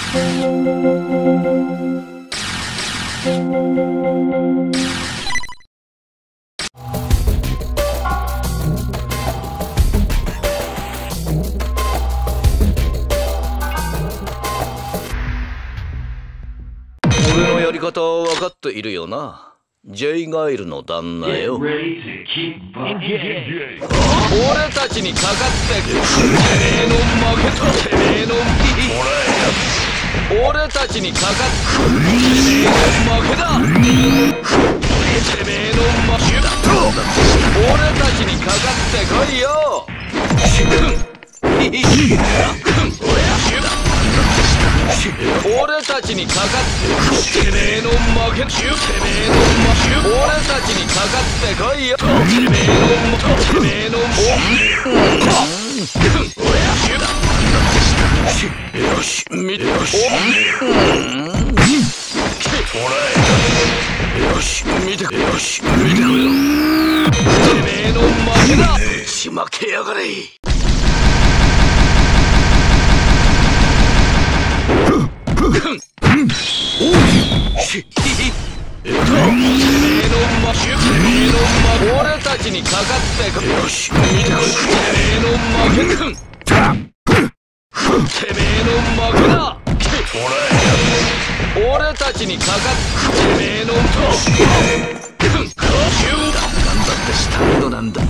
俺のやり方は分かっているよな。ジェイガイルの旦那よ。俺たちにかかっててめえの負けとてめえの俺たちにかかっててめえの負けだ。てめえの負けだ。俺たちにかかってこいよ。俺たちにかかっててめえの負け。てめえの負け。俺たちにかかってこいよ。てめえのてめえのよし見てよしよし見てよし見てこよ。てめえの負けだ。しまけやがれ。俺たちにかかってこよし見てこい。てめえの負け。てめえの負けだ。俺たちにかかっててめえのなんだってスタンドなんだ。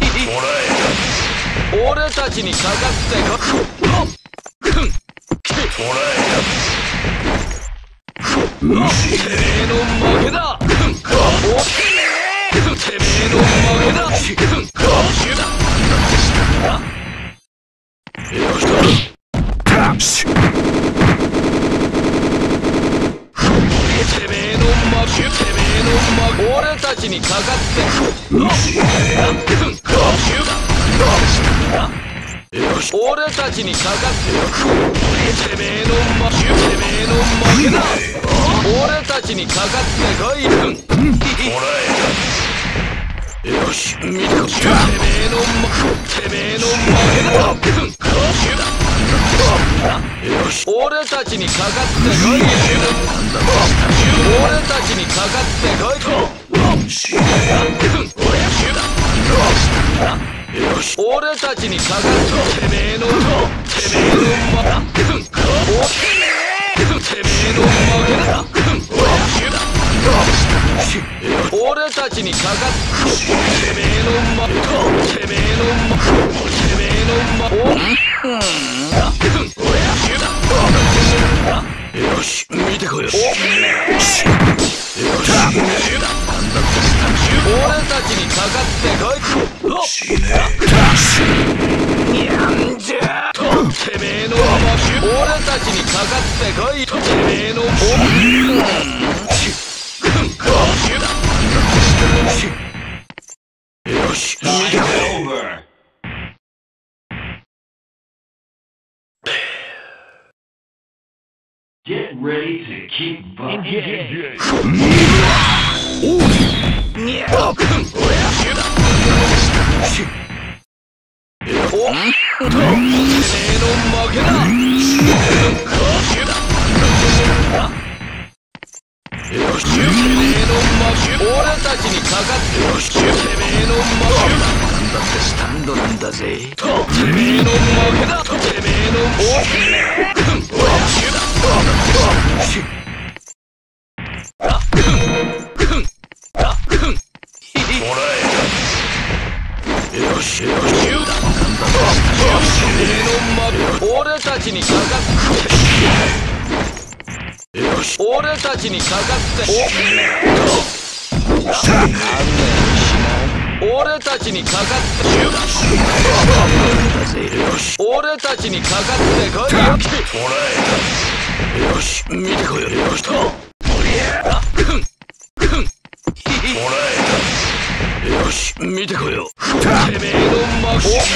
俺たちにかかってこてめえの負けだ。てめえの負けだ。よしと。てめえの負け。てめえの負け。俺たちにかかってよし俺たちにかかっててめえの負け。てめえの負けだ。俺たちにかかってこい。よし見てこい。てめえのてめえの負けだ。よし俺たちにかかってこい。俺たちにかかってこいと。よし俺たちにかかっててめえのてめえのてめえの負けだ。俺たちにかかっててめえのてめえのてめえのよし見てこよ。俺たちにかかってこい。なんじゃてめえの俺たちにかかってこい。てめえのよし見てこい。 Get ready to keep bucking. 俺たちにかかってよし。てめえのなんだってスタンドなんだぜ。てめえの負けだ。てめえのよし俺たちにかかってよし俺たちにかかって俺たちにかかって俺たちにかかってこいよ。よし見てこいよ。よしとよし見てこいよ。てめえの負け。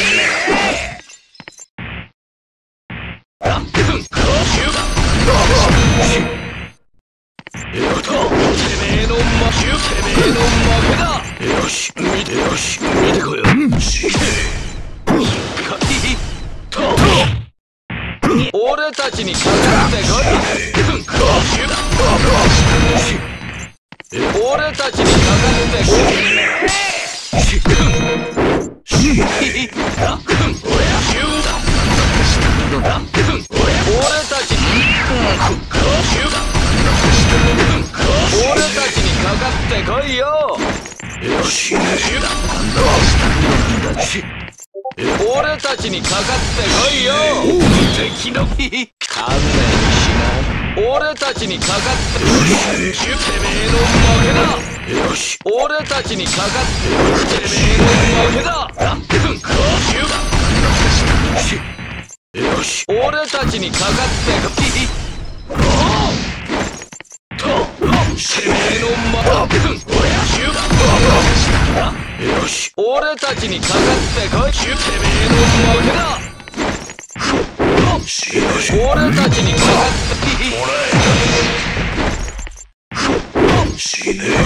よし見てよし見てこいよ。 俺たちにかかってこい。俺たちにかかってこい。俺たちにかかってこいよ。俺たちにかかってこいよ。敵の勘弁しない。俺たちにかかっててめえの負けだ。俺たちにかかっててめえの負けだ。俺たちにかかっててめえの負けだ。俺たちにかかってこい。てめえの負けだ。俺たちにかかって死ねえ。てめえ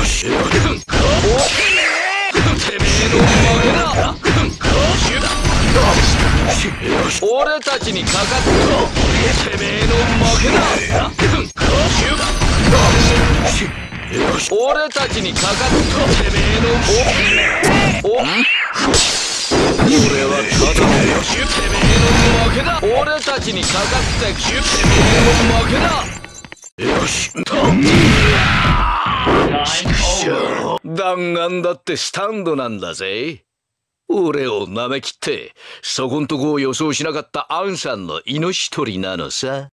の負けだ。俺たちにかかっててめえの負けだ。俺たちにかかっててめえの俺はただのてめえの負けだ。俺たちにかかっててめえの負けだ。よし。弾丸だってスタンドなんだぜ。俺を舐めきってそこんとこを予想しなかったアンさんの命取りなのさ。